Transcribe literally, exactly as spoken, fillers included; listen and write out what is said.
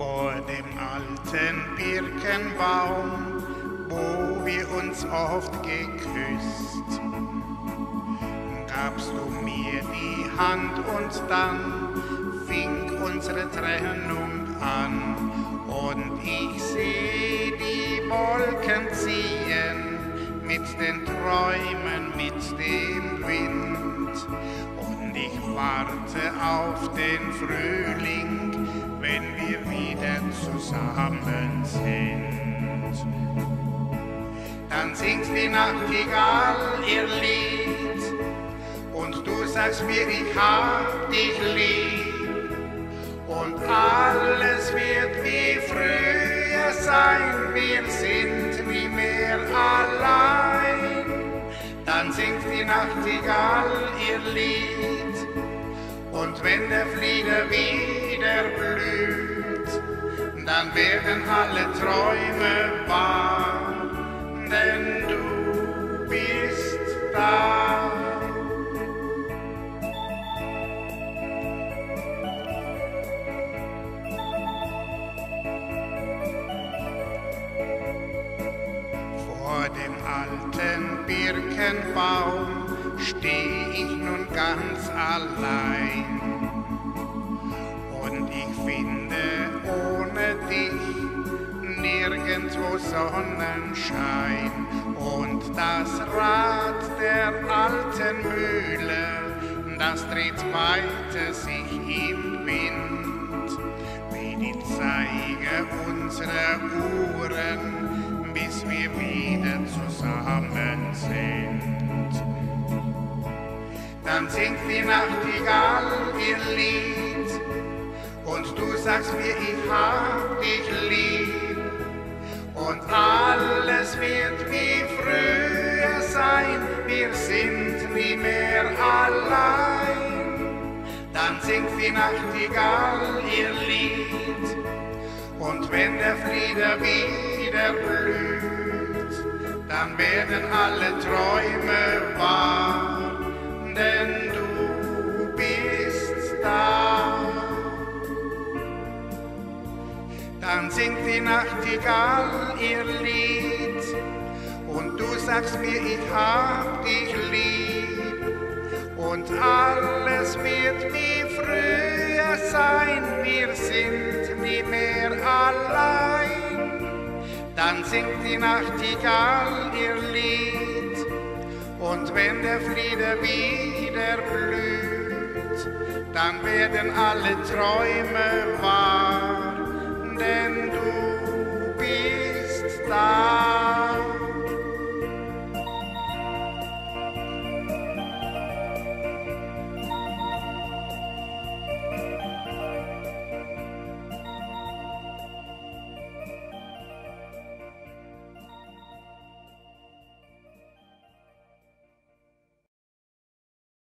vor dem alten Birkenbaum, wo wir uns oft geküsst. Gabst du mir die Hand und dann fing unsere Trennung an. Und ich seh die Wolken ziehen mit den Träumen, mit dem Wind. Und ich warte auf den Frühling, wenn wir wieder zusammen sind. Dann singt die Nachtigall ihr Lied und du sagst mir, ich hab dich lieb. Und alles wird wie früher sein, wir sind nie mehr allein. Dann singt die Nachtigall ihr Lied und wenn der Flieder wieder blüht, dann werden alle Träume wahr, denn du bist da. Vor dem alten Birkenbaum steh ich nun ganz allein. Und ich finde ohne dich nirgendwo Sonnenschein. Und das Rad der alten Mühle, das dreht weiter sich im Wind, wie die Zeiger unserer Uhren, bis wir wieder zusammen sind. Dann singt die Nachtigall ihr Lied und du sagst mir, ich hab dich lieb. Und alles wird wie früher sein, wir sind nie mehr allein. Dann singt die Nachtigall ihr Lied und wenn der Flieder wieder blüht, dann werden alle Träume wahr, denn du bist da. Dann singt die Nachtigall ihr Lied und du sagst mir, ich hab dich lieb. Und alles wird wie früher sein, wir sind nie mehr allein. Dann singt die Nachtigall ihr Lied und wenn der Flieder wieder blüht, dann werden alle Träume wahr, denn du bist da.